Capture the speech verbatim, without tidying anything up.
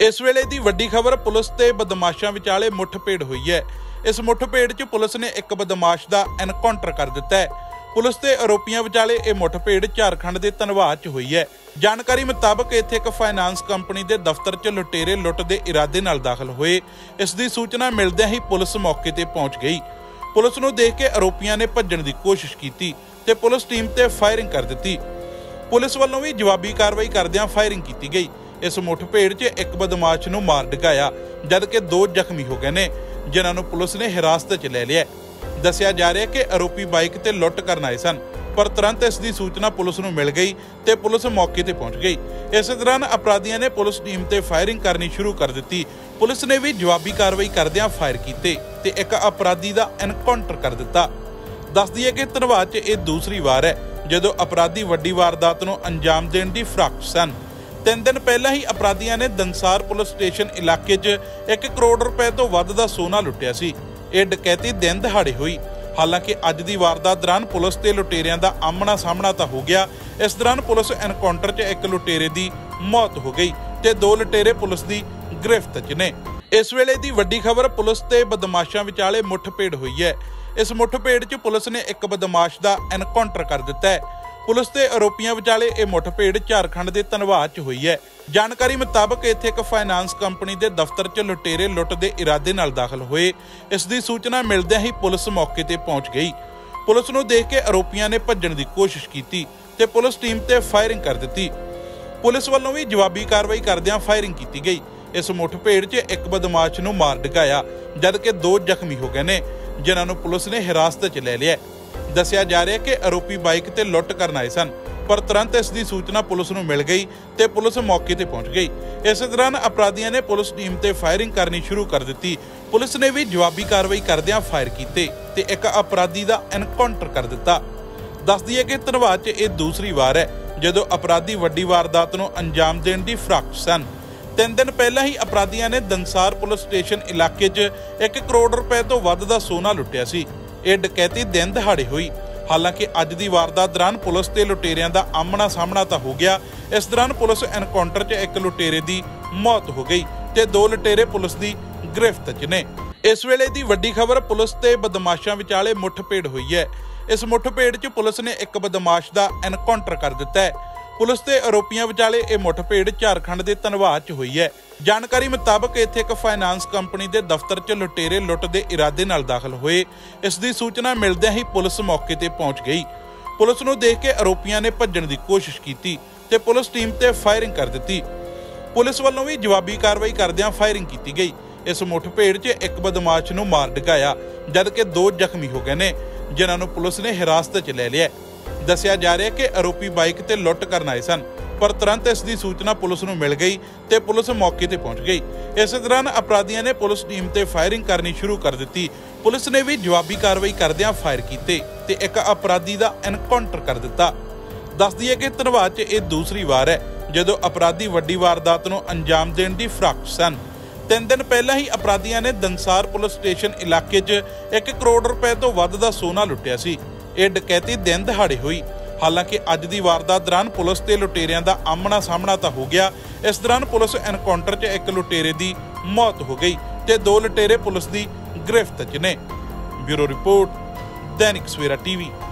इस वेले दी वड्डी खबर पुलिस ते बदमाशां विचाले मुठभेड़ हुई है। इस मुठभेड़ च पुलिस ने एक बदमाश का एनकाउंटर कर दिता है। पुलिस ते आरोपियों विचाले यह मुठभेड़ झारखंड के धनवाद च हुई है। जानकारी मुताबक इत्थे एक फाइनांस कंपनी के दफ्तर च लुटेरे लुट के इरादे नाल दाखिल हुए। इस दी सूचना मिलदे ही पुलिस मौके ते पहुंच गई। पुलिस नूं देख के आरोपियों ने भज्जण की कोशिश की ते पुलिस टीम ते फायरिंग कर दी। पुलिस वालों भी जवाबी कार्रवाई करदियां फायरिंग की गई। इस मुठभेड़ च एक बदमाश नूं मार डिगाया जबकि दो जख्मी हो गए ने, जिन्हां नूं पुलिस ने हिरासत च ले लिया। दस्सिया जा रहा है कि आरोपी बाइक ते लुट करन आए सन, पर तुरंत इसकी सूचना पुलिस नूं मिल गई ते पुलिस मौके ते पहुंच गई। इस दौरान अपराधियों ने पुलिस टीम ते फायरिंग करनी शुरू कर दी। पुलिस ने भी जवाबी कार्रवाई करदियां फायर कीते ते एक अपराधी का एनकाउंटर कर दिता। दस दईए कि धनवाद च यह दूसरी वार है जदों अपराधी वड्डी वारदात नूं अंजाम देण दी फिराक सन। तीन दिन पहला ही अपराधियों ने दंसार पुलिस स्टेशन इलाके च एक करोड़ रुपए तो वध दा सोना लुटिया सी। यह डकैती दिन दिहाड़े हुई। हालांकि अज दी वारदात दौरान पुलिस ते लुटेरियां दा आमना सामना तो हो गया। इस दौरान पुलिस एनकाउंटर च एक लुटेरे की मौत हो गई ते दो लुटेरे पुलिस की गिरफ्त च ने। इस वेले दी वड्डी खबर पुलिस ते बदमाशां विचाले मुठभेड़ हुई है। इस मुठभेड़ च पुलिस ने एक बदमाश का एनकाउंटर कर दिता है। पुलिस ते आरोपियों विचाले यह मुठभेड़ झारखंड के धनवाद च हुई है। जानकारी मुताबक इत्थे एक फाइनांस कंपनी के दफ्तर च लुटेरे लुट के इरादे नाल दाखिल हुए। इस दी सूचना मिलदे ही पुलिस मौके ते पहुंच गई। पुलिस नूं देख के आरोपियों ने भज्जण की कोशिश की ते पुलिस टीम ते फायरिंग कर दी। पुलिस वालों भी जवाबी कार्रवाई करदियां फायरिंग की गई। इस मुठभेड़ च एक बदमाश नूं मार डिगाया जबकि दो जख्मी हो गए ने, जिन्हां नूं पुलिस ने हिरासत च ले लिया। दस्सिया जा रहा है कि आरोपी बाइक ते लुट करन आए सन, पर तुरंत इसकी सूचना पुलिस नूं मिल गई ते पुलिस मौके ते पहुंच गई। इस दौरान अपराधियों ने पुलिस टीम ते फायरिंग करनी शुरू कर दी। पुलिस ने भी जवाबी कार्रवाई करदियां फायर कीते ते एक अपराधी का एनकाउंटर कर दिता। दस दईए कि धनवाद च यह दूसरी वार है जदों अपराधी वड्डी वारदात नूं अंजाम देण दी फिराक सन। तीन दिन पहला ही अपराधियों ने दंसार पुलिस स्टेशन इलाके च एक करोड़ रुपए तो वध दा सोना लुटिया सी। यह डकैती दिन दिहाड़े हुई। हालांकि अज दी वारदात दौरान पुलिस ते लुटेरियां दा आमना सामना तो हो गया। इस दौरान पुलिस एनकाउंटर च एक लुटेरे की मौत हो गई ते दो लुटेरे पुलिस की गिरफ्त च ने। इस वेले दी वड्डी खबर पुलिस ते बदमाशां विचाले मुठभेड़ हुई है। इस मुठभेड़ च पुलिस ने एक बदमाश का एनकाउंटर कर दिता है। पुलिस ते आरोपियों विचाले यह मुठभेड़ झारखंड के धनवाद च हुई है। जानकारी मुताबक इत्थे एक फाइनांस कंपनी के दफ्तर च लुटेरे लुट के इरादे नाल दाखिल हुए। इस दी सूचना मिलदे ही पुलिस मौके ते पहुंच गई। पुलिस नूं देख के आरोपियों ने भज्जण की कोशिश की ते पुलिस टीम ते फायरिंग कर दी। पुलिस वालों भी जवाबी कार्रवाई करदियां फायरिंग की गई। इस मुठभेड़ च एक बदमाश नूं मार डिगाया जबकि दो जख्मी हो गए ने, जिन्हां नूं पुलिस ने हिरासत च ले लिया। दस्सिया जा रहा है कि आरोपी बाइक ते लुट करन आए सन, पर तुरंत इसकी सूचना पुलिस नूं मिल गई ते पुलिस मौके ते पहुंच गई। इस दौरान अपराधियों ने पुलिस टीम ते फायरिंग करनी शुरू कर दी। पुलिस ने भी जवाबी कार्रवाई करदियां फायर कीते ते एक अपराधी का एनकाउंटर कर दिता। दस दईए कि धनवाद च यह दूसरी वार है जदों अपराधी वड्डी वारदात नूं अंजाम देण दी फिराक सन। तीन दिन पहला ही अपराधियों ने दंसार पुलिस स्टेशन इलाके च एक करोड़ रुपए तो वध दा सोना लुटिया सी। यह डकैती दिन दिहाड़े हुई। हालांकि अज दी वारदात दौरान पुलिस ते लुटेरियां दा आमना सामना तो हो गया। इस दौरान पुलिस एनकाउंटर च एक लुटेरे की मौत हो गई ते दो लुटेरे पुलिस की गिरफ्त च ने। Bureau report, Dainik Savera TV.